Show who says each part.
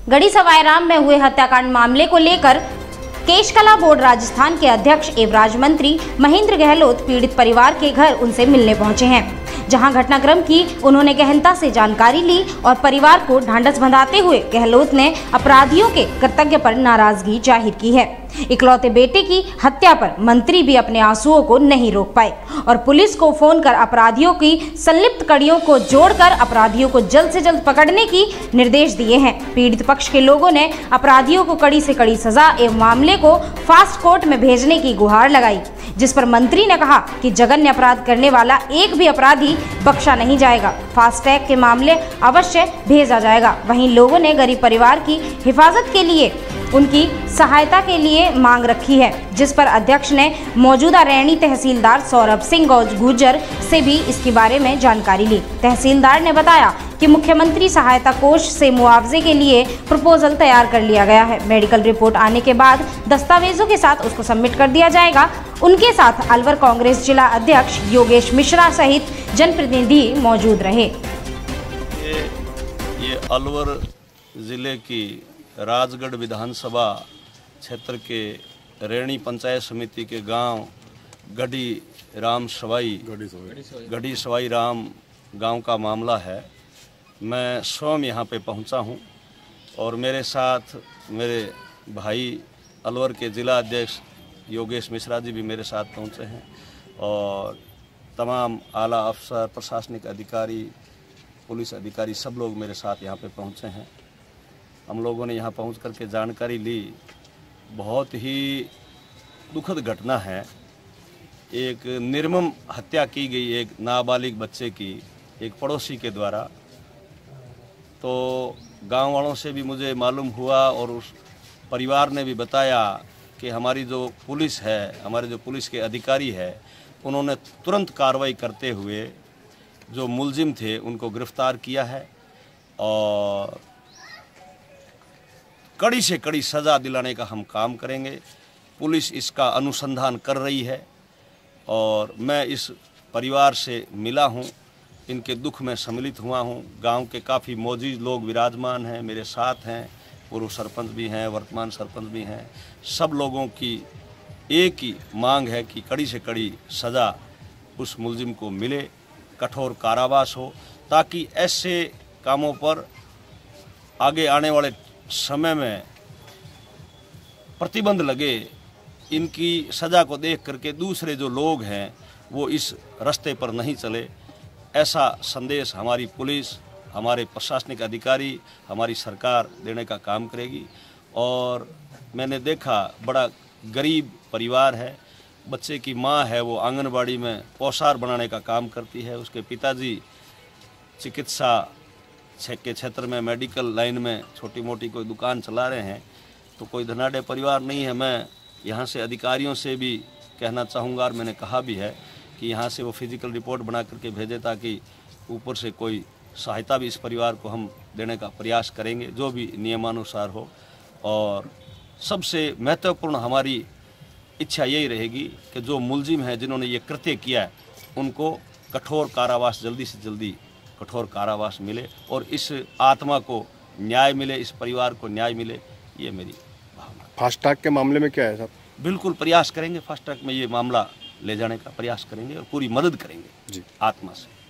Speaker 1: गढ़ी सवाई राम में हुए हत्याकांड मामले को लेकर केशकला बोर्ड राजस्थान के अध्यक्ष एवं राज्य मंत्री महेंद्र गहलोत पीड़ित परिवार के घर उनसे मिलने पहुंचे हैं, जहां घटनाक्रम की उन्होंने गहनता से जानकारी ली और परिवार को ढांढस बंधाते हुए गहलोत ने अपराधियों के कृतज्ञ पर नाराजगी जाहिर की है। इकलौते बेटे की हत्या पर मंत्री भी अपने आंसुओं को नहीं रोक पाए और पुलिस को फोन कर अपराधियों की संलिप्त कड़ियों को जोड़कर अपराधियों को जल्द से जल्द पकड़ने की निर्देश दिए हैं। पीड़ित पक्ष के लोगों ने अपराधियों को कड़ी से कड़ी सजा एवं मामले को फास्ट कोर्ट में भेजने की गुहार लगाई, जिस पर मंत्री ने कहा कि जघन्य अपराध करने वाला एक भी अपराधी बख्शा नहीं जाएगा। फास्ट ट्रैक के मामले अवश्य भेजा जाएगा। वहीं लोगों ने गरीब परिवार की हिफाजत के लिए उनकी सहायता के लिए मांग रखी है, जिस पर अध्यक्ष ने मौजूदा रैणी तहसीलदार सौरभ सिंह गुर्जर से भी इसके बारे में जानकारी ली। तहसीलदार ने बताया कि मुख्यमंत्री सहायता कोष से मुआवजे के लिए प्रपोजल तैयार कर लिया गया है। मेडिकल रिपोर्ट आने के बाद दस्तावेजों के साथ उसको सबमिट कर दिया जाएगा। उनके साथ अलवर कांग्रेस जिला अध्यक्ष योगेश मिश्रा सहित जनप्रतिनिधि मौजूद रहे।
Speaker 2: ये अलवर जिले की राजगढ़ विधानसभा क्षेत्र के रैणी पंचायत समिति के गांव गढ़ी सवाई राम गांव का मामला है। मैं स्वयं यहां पे पहुंचा हूं और मेरे साथ मेरे भाई अलवर के जिला अध्यक्ष योगेश मिश्रा जी भी मेरे साथ पहुंचे हैं और तमाम आला अफसर, प्रशासनिक अधिकारी, पुलिस अधिकारी सब लोग मेरे साथ यहां पे पहुंचे हैं। हम लोगों ने यहाँ पहुँच कर के जानकारी ली। बहुत ही दुखद घटना है। एक निर्मम हत्या की गई एक नाबालिग बच्चे की एक पड़ोसी के द्वारा। तो गांव वालों से भी मुझे मालूम हुआ और उस परिवार ने भी बताया कि हमारी जो पुलिस है, हमारे जो पुलिस के अधिकारी है, उन्होंने तुरंत कार्रवाई करते हुए जो मुलजिम थे उनको गिरफ्तार किया है और कड़ी से कड़ी सज़ा दिलाने का हम काम करेंगे। पुलिस इसका अनुसंधान कर रही है और मैं इस परिवार से मिला हूं, इनके दुख में सम्मिलित हुआ हूं। गांव के काफ़ी मौजूद लोग विराजमान हैं, मेरे साथ हैं, पूर्व सरपंच भी हैं, वर्तमान सरपंच भी हैं। सब लोगों की एक ही मांग है कि कड़ी से कड़ी सज़ा उस मुलजिम को मिले, कठोर कारावास हो, ताकि ऐसे कामों पर आगे आने वाले समय में प्रतिबंध लगे। इनकी सज़ा को देख करके दूसरे जो लोग हैं वो इस रास्ते पर नहीं चले। ऐसा संदेश हमारी पुलिस, हमारे प्रशासनिक अधिकारी, हमारी सरकार देने का काम करेगी। और मैंने देखा बड़ा गरीब परिवार है। बच्चे की माँ है वो आंगनबाड़ी में पोशार बनाने का काम करती है। उसके पिताजी चिकित्सा के क्षेत्र में मेडिकल लाइन में छोटी मोटी कोई दुकान चला रहे हैं। तो कोई धनाढ़ परिवार नहीं है। मैं यहाँ से अधिकारियों से भी कहना चाहूँगा और मैंने कहा भी है कि यहाँ से वो फिजिकल रिपोर्ट बना करके भेजे, ताकि ऊपर से कोई सहायता भी इस परिवार को हम देने का प्रयास करेंगे, जो भी नियमानुसार हो। और सबसे महत्वपूर्ण हमारी इच्छा यही रहेगी कि जो मुलजिम हैं जिन्होंने ये कृत्य किया है उनको कठोर कारावास, जल्दी से जल्दी कठोर कारावास मिले और इस आत्मा को न्याय मिले, इस परिवार को न्याय मिले, ये मेरी भावना।
Speaker 3: फास्ट ट्रैक के मामले में क्या है साहब?
Speaker 2: बिल्कुल प्रयास करेंगे, फास्ट ट्रैक में ये मामला ले जाने का प्रयास करेंगे और पूरी मदद करेंगे जी आत्मा से।